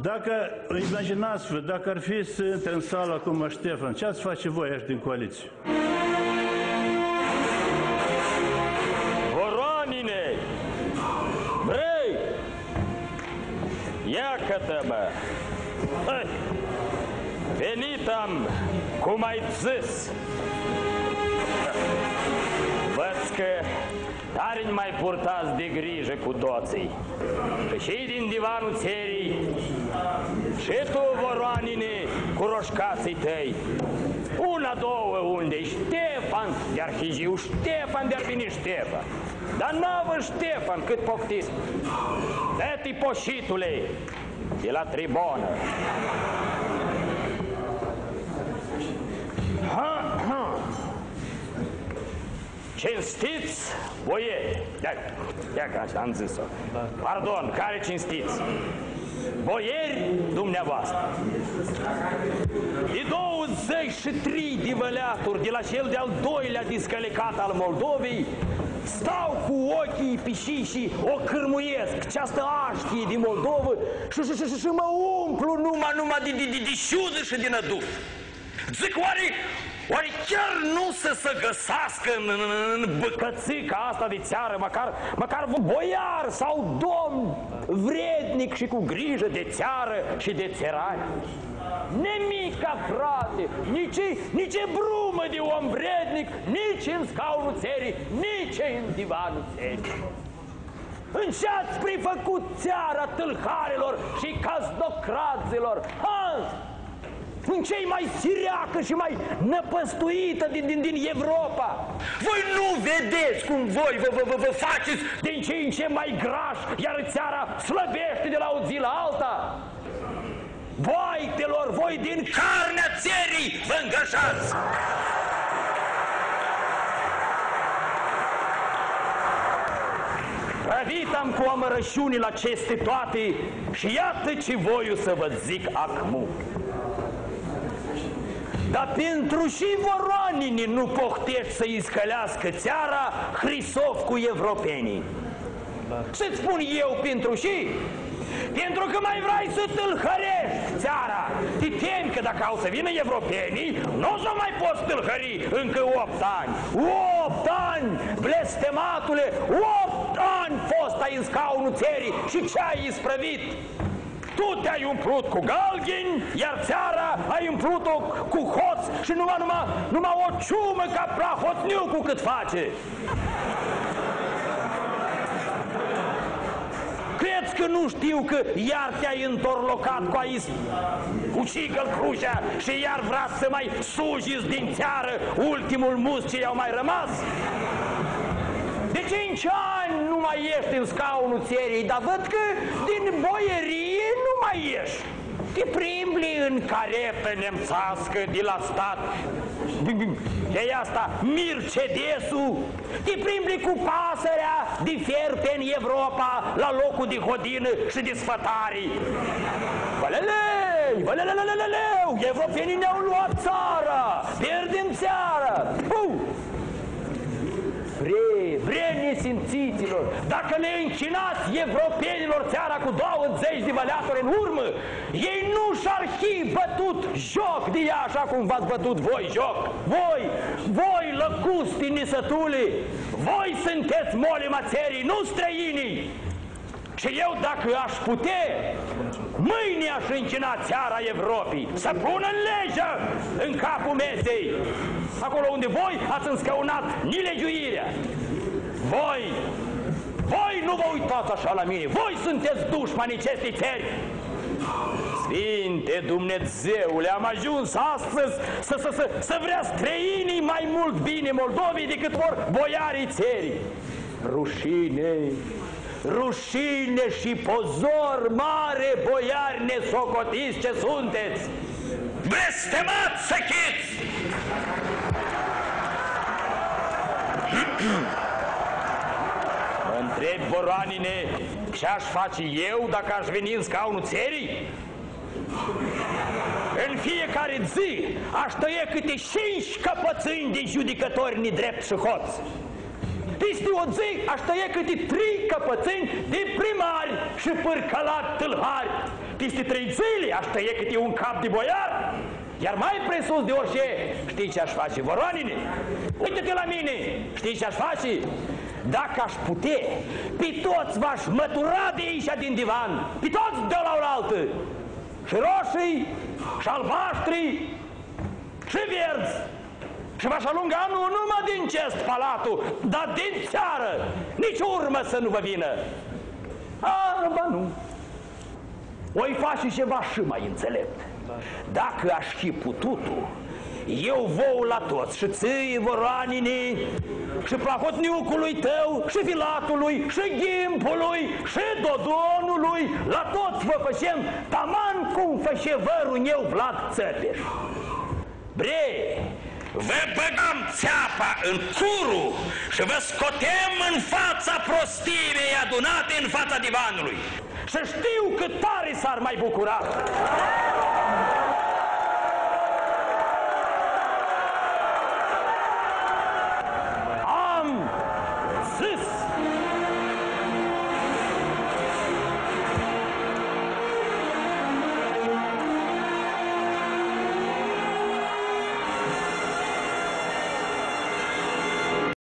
Dacă, imaginați-vă, dacă ar fi să intre în sală acum Ștefan, ce ați face voi aici din coaliție? Voronine! Vrei? Ia-că-te, bă! Venit am, cum ai zis. Văd că tare mai purtați de grijă cu toții. Că și din divanul țării, și tu, Voroanine, cu roșcații tăi. Una, două, unde-i Ștefan de Arhigiu, Ștefan de Arbini Ștefan. Dar n-avă Ștefan cât poftiți. Dă-te-i poșitule, de la tribună. Cinstiți boieri. Ia că așa am zis-o. Pardon, care cinstiți? Boieri dumneavoastră. De 23 de văleaturi de la cel de-al doilea discălecat al Moldovei stau cu ochii pișii și o cârmuiesc ceastă așchie din Moldovă și mă umplu numai de șudă și din năduc. Zic, oare chiar nu se găsească în băcățica asta de țară, măcar boiar sau domn vrednic și cu grijă de țară și de țărani? Nimica, frate, nici brumă de om vrednic, nici în scaunul țării, nici în divanul țării. În ce-ați prefăcut țara tâlharilor și cazdocraților? În cei mai siriacă și mai năpăstuită din Europa. Voi nu vedeți cum voi vă faceți din ce în ce mai graș, iar țara slăbește de la o zi la alta? Boaitelor, voi din carnea țării vă îngrășați! Răvitam cu amărășunile aceste toate și iată ce voiu să vă zic acum. Dar pentru și Voroanini nu poftești să iscălească țara Hrisov cu evropenii. Ce-ți spun eu pentru și? Pentru că mai vrei să tâlhărești țara. Te temi că dacă au să vină evropenii, nu o să mai poți tâlhări încă 8 ani. 8 ani, blestematule, 8 ani fost ai în scaunul țării și ce ai isprăvit? Tu te-ai umplut cu galghini, iar țara ai umplut-o cu hoți și numai o ciumă ca prahotniucu cât face. Crezi că nu știu că iar te-ai întorlocat cu aici ucigă-l crucea și iar vrea să mai sujiți din țară ultimul mus ce i-au mai rămas? De 5 ani nu mai ești în scaunul țării, dar văd că din boierie nu mai ești. Te primbli în carepă nemțească de la stat, de asta Mercedesul, te primbli cu pasărea de fier pe în Europa la locul de hodină și de sfătarii. Vălelei, văleleleleleleu, europenii ne-au luat țara, pierdem țara. Vrei nesimțiților, dacă le închinați evropenilor țara cu 20 de văleaturi în urmă, ei nu și-ar fi bătut joc de ea așa cum v-ați bătut voi joc. Voi lăcusti nisătule, voi sunteți molima țării, nu străinii. Și eu, dacă aș putea, mâine aș închina țara Europei, să pună în legea în capul mesei, acolo unde voi ați înscăunat nilegiuirea. Voi nu vă uitați așa la mine, voi sunteți dușmanii acestei țări. Sfinte Dumnezeule, am ajuns astăzi să vrea străinii mai mult bine Moldovei decât vor boiarii țării. Rușine și pozor mare, boiari nesocotiți ce sunteți! Blestemați să chiți! Mă întreb, Voroanine, ce-aș face eu dacă aș veni în scaunul țării? În fiecare zi aș tăie câte 5 căpățâni de judecători nedrept și hoți. Peste o zi aș tăie câte 3 căpățâni de primari și pârcălați tâlhari. peste 3 zile aș tăie câte un cap de boiar. Iar mai presus de orice, știi ce aș face, voroanine? Uite-te la mine, știi ce aș face? Dacă aș putea, pe toți v-aș mătura de aici din divan, pe toți de la oaltă, și roșii, și albaștri, și verzi. Și v-aș alunga nu numai din cest palatul, dar din țară, nici urmă să nu vă vină. Ba nu. O-i face ceva și mai înțelept. Dacă aș fi putut-o, eu vouă la toți, și ții, voroanine, și plahotniucului tău, și filatului, și ghimpului, și dodonului, la toți vă făcem taman cum făce vărul meu Vlad Țăpeș. Bre, vă băgăm țeapa în curu și vă scotem în fața prostiei adunate în fața divanului. Și știu cât tare s-ar mai bucura.